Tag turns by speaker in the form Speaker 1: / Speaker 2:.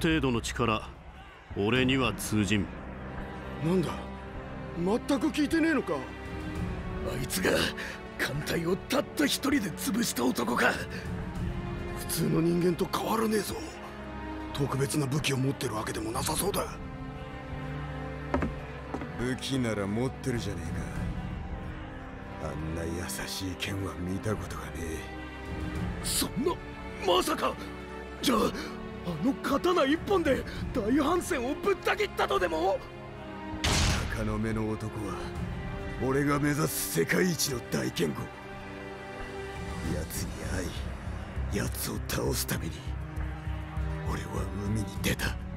Speaker 1: 程度の力、俺には通じん。
Speaker 2: なんだ、全く聞いてねえのか。
Speaker 3: あいつが艦隊をたった一人で潰した男か。
Speaker 2: 普通の人間と変わらねえぞ。特別な武器を持ってるわけでもなさそうだ。
Speaker 4: 武器なら持ってるじゃねえか。あんな優しい剣は見たことがねえ。
Speaker 3: そんな、まさか。じゃああの刀一本で大帆船をぶった切ったとでも。
Speaker 4: 鷹の目の男は俺が目指す世界一の大剣豪。奴に会い、奴を倒すために俺は海に出た。